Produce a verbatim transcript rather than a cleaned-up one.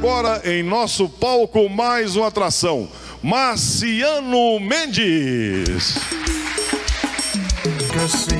agora em nosso palco mais uma atração, Marciano Mendes.